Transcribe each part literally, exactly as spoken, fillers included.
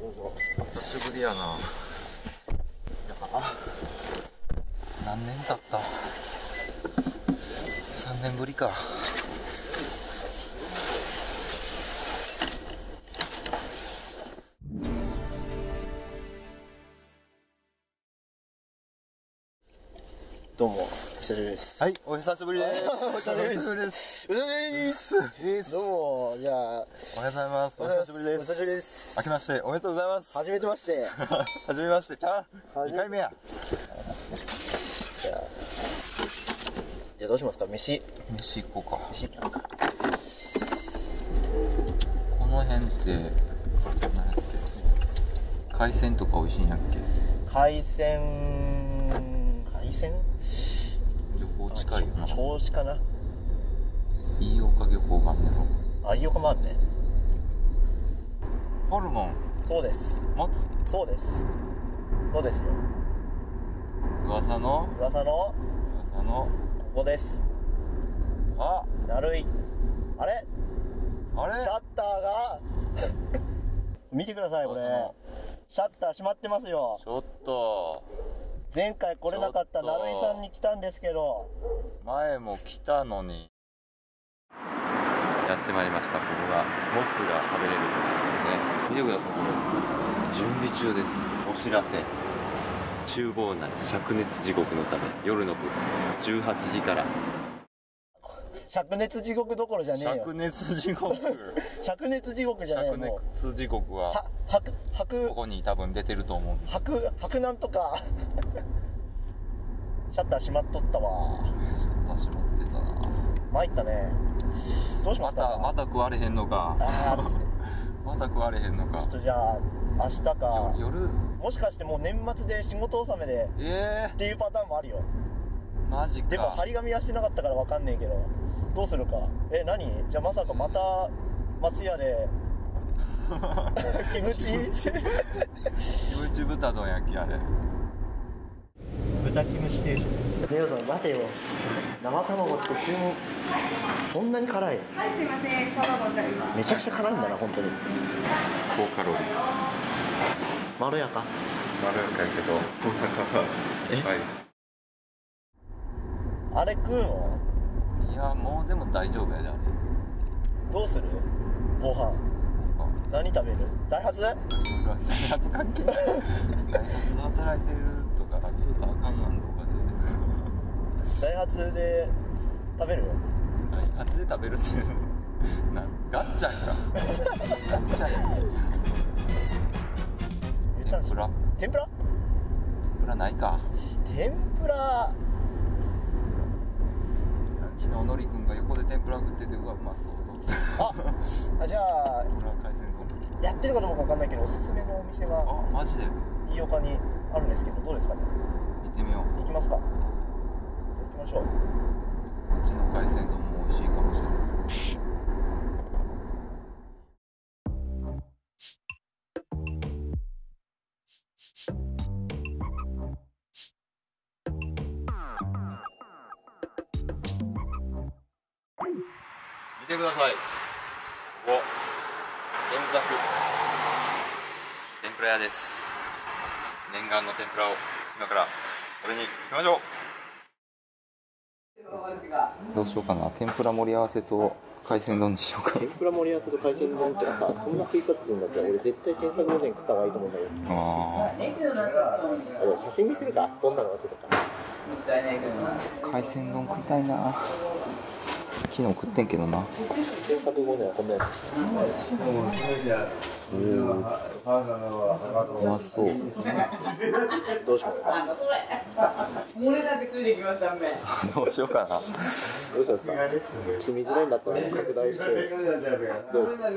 どうぞ。 久しぶりやな。何年経った？さんねんぶりか。 どうも久しぶりです。 はい、お久しぶりです。 お久しぶりです。 お久しぶりです。 お久しぶりです。どうも、じゃあおはようございます。お久しぶりです。 お久しぶりです。 明けましておめでとうございます。 はじめてまして。 はじめまして。ちゃう。にかいめや。 じゃあ、じゃあどうしますか。飯。 飯行こうか。 飯。 この辺って何やっけ。海鮮とか美味しいんやっけ。 海鮮。海鮮。 漁港近いよな。 銚子かな。 飯岡漁港があんねやろ。 あ、飯岡もあるね。 ホルモン。 そうです。 もつ。 そうです。そうですよ。 噂の噂の噂のここです。 あ、 なるい。あれあれシャッターが見てくださいこれ。シャッター閉まってますよ。 ちょっと前回来れなかったなるいさんに来たんですけど、 前も来たのに。やってまいりました。ここがもつが食べれるところね。見てください、これ準備中です。お知らせ。厨房内灼熱地獄のため夜の部じゅうはちじから。 灼熱地獄どころじゃねえよ。 灼熱地獄灼熱地獄じゃねえよ。 灼熱地獄はは白白ここに多分出てると思う。 白白なんとかシャッター閉まっとったわ。 シャッター閉まってたな。 参ったね。どうしまますか。 たまた食われへんのか。 あーつってまた食われへんのか。 ちょっとじゃあ明日か夜もしかしてもう年末で仕事納めでえっていうパターンもあるよ。 ー、マジか。 でも張り紙はしてなかったから分かんねえけどどうするか。え、何じゃあまさかまた松屋でキムチキムチ豚丼焼きあれ。 豚キムチ定食。ネオさん待てよ。生卵って注文こんなに辛い。 はい、すいません。卵になります。 めちゃくちゃ辛いんだな本当に。 高カロリー。 まろやか。 まろやかやけどお腹がえいっぱい。 あれ食うの？ いやもうでも大丈夫やであれ。 どうする？ご飯なんか何食べる？ダイハツ？ いろいろダイハツ関係ない。ダイハツで働いてるとか言うとあかんやん動画で。 ダイハツで食べる？ ダイハツで食べるってなガッチャンか。ガッチャンや。天ぷら？ 天ぷら？ 天ぷらないか。 天ぷら昨日のりくんが横で天ぷら食っててうわうまそうと思って。 あ、じゃあ天ぷら海鮮丼。 やってるかどうかわかんないけどおすすめのお店があ、マジで飯岡にあるんですけどどうですかね。 行ってみよう。 行きますか。行きましょう。 こっちの海鮮丼も美味しいかもしれない。見てください。お、天ざく天ぷら屋です。念願の天ぷらを今から食べに行きましょう。どうしようかな。天ぷら盛り合わせと海鮮丼にしようか。 天ぷら盛り合わせと海鮮丼ってさ、そんな食い方するんだったら俺絶対検索午前食った方がいいと思うんだけど。 ああ、写真見せるか。どんなのが出てたか。 あ、海鮮丼食いたいな。昨日食ってんけどな。 検索後年はこんなやつ。 うまそう。 どうしますか。 漏れなくついてきましたんで。 どうしようかな。 どうしますか。住みづらいんだったら拡大して。どうですか。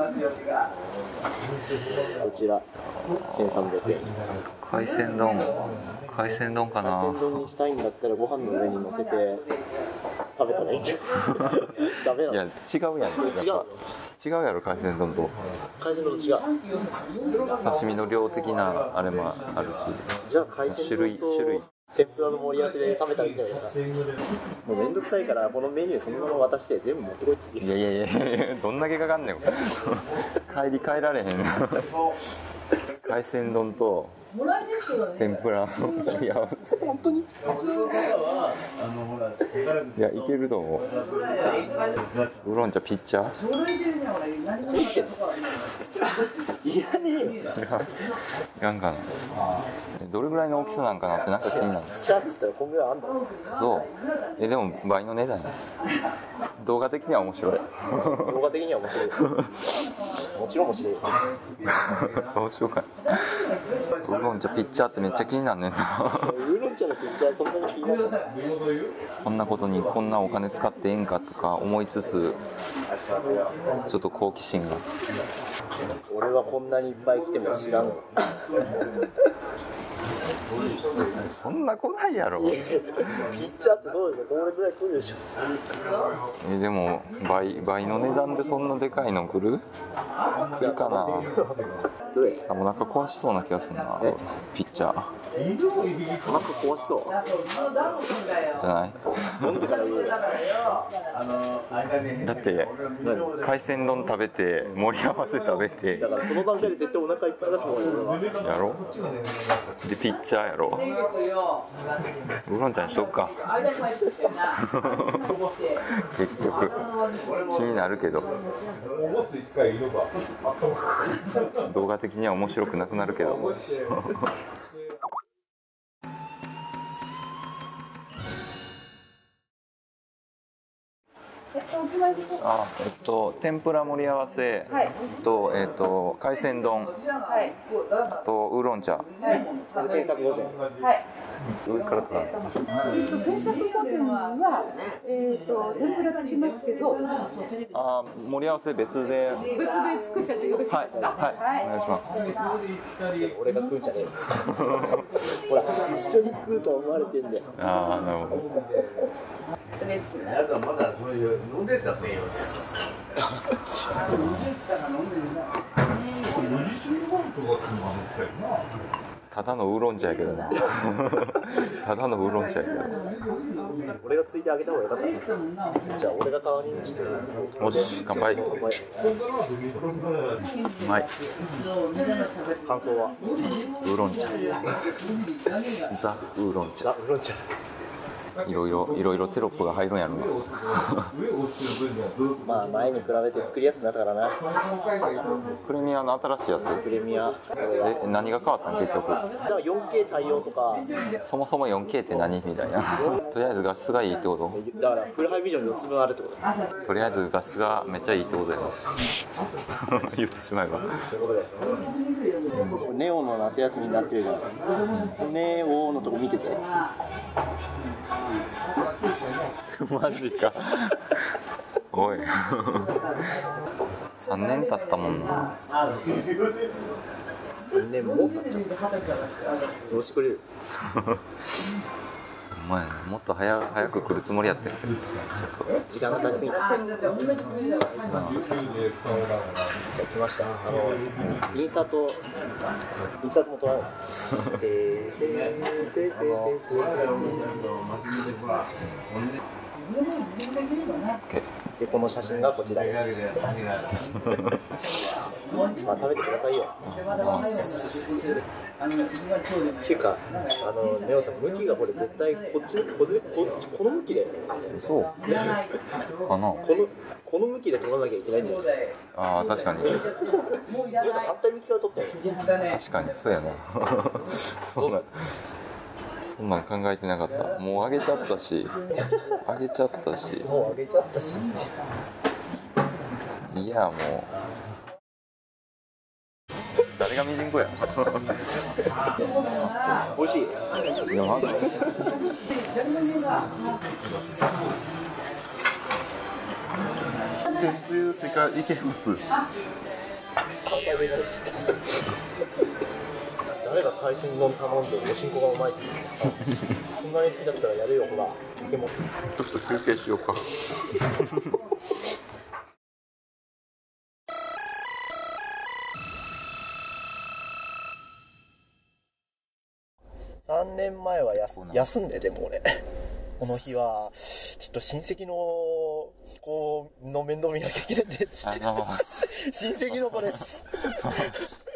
こちらせんさんびゃくえん。 海鮮丼。海鮮丼かな。 海鮮丼にしたいんだったらご飯の上に乗せて食べたらいいんじゃん。ダメなの。 いや違うやん。 違う。 違うやろ海鮮丼と。 海鮮丼と違う。 刺身の量的なあれもあるし。 じゃあ海鮮丼と種類天ぷらの盛り合わせで食べたらいいんじゃないですか。もうめんどくさいからこのメニューそのまま渡して全部持ってこいって言って。 いやいやいやどんだけかかんねん。帰り帰られへん。 海鮮丼と天ぷらのいや本当にいやいけると思う。ウーロン茶ピッチャーいやねえよ。 ガンガンどれぐらいの大きさなんかなってなんか気になる。 シャツってこんぐらいあんだろ。 そうえでも倍の値段や。動画的には面白い。 動画的には面白い。もちろん面白い。 面白かった。ウーロン茶ピッチャーってめっちゃ気になんねんな。 ウーロン茶のピッチャーそんなに気になる。 こんなことにこんなお金使ってええんかとか思いつつちょっと好奇心が。 俺はこんなにいっぱい来ても知らんの。 そんな来ないやろ。 ピッチャーってそうでしょ。これぐらい来るでしょ。 えでも 倍, 倍の値段でそんなでかいの来る来るかな。 どれ？ お腹壊しそうな気がするな。ピッチャーお腹壊しそうじゃない。 飲んでから言う。 だって海鮮丼食べて盛り合わせ食べてだからその段階で絶対お腹いっぱい出す方がいいよ。 やろでピッチャーやろ。ウーロン茶にしとくか。結局気になるけど動画的には面白くなくなるけどあえっと天ぷら盛り合わせ、はい、とえっと海鮮丼、はい、とウーロン茶、はい、 検索御膳、 はい、上からとか検索御膳はえっと天ぷらつきますけど、 あ盛り合わせ別で別で作っちゃってよろしいですか。はい、 はい、お願いします。 俺が食うんじゃねえよ。ほら一緒に食うと思われてんだよ。 ああなるほど。 失礼します。 飲んでたってよ。 ただのウーロン茶やけどな。ただのウーロン茶やけど。 俺がついてあげた方がよかった。じゃあ俺が代わりにして。 よし乾杯。うまい。 感想は？ ウーロン茶。ザウーロン茶。 ザウーロン茶。 いろいろいろいろテロップが入るんやろな。 まあ前に比べて作りやすくなったからな。 プレミアの新しいやつ。 プレミア。 え何が変わったん結局。だから よんケー 対応とか。 そもそも よんケー って何みたいな。とりあえず画質がいいってこと。 だからフルハイビジョンよっつぶんあるってこと。 とりあえず画質がめっちゃいいってことだよ。言ってしまえば。 そういうことだよ。ネオの夏休みになってるじゃん。ネオのとこ見てて。 マジか。おい。さんねん経ったもんな。 さんねんも経っちゃった。どうしてくれる？ お前もっと早早く来るつもりやってる。ちょっと時間が経ちすぎた。じゃあ来ました。あのインサートインサートも撮らない。ででででででこの写真がこちらです。まあ食べてくださいよ。っていうか、あのネオさん向きがこれ絶対こっちこここの向きで。 そうかな。 このこの向きで撮らなきゃいけないんだよ。 ああ確かに。 ネオさん反対向きから撮ったよ。 確かにそうやな。そんなそんなん考えてなかった。もうあげちゃったし、あげちゃったし。 もうあげちゃったし。 いやもう。誰がミジンコや。 美味しい。 いやなんで。天つゆ追加いけます。 誰が海鮮丼頼んでおしんこがうまいって言うんですか。そんなに好きだったらやるよほら。漬物。 ちょっと休憩しようか。 さんねんまえは休休んででも俺この日はちょっと親戚の子の面倒見なきゃいけないんでっつって親戚の子です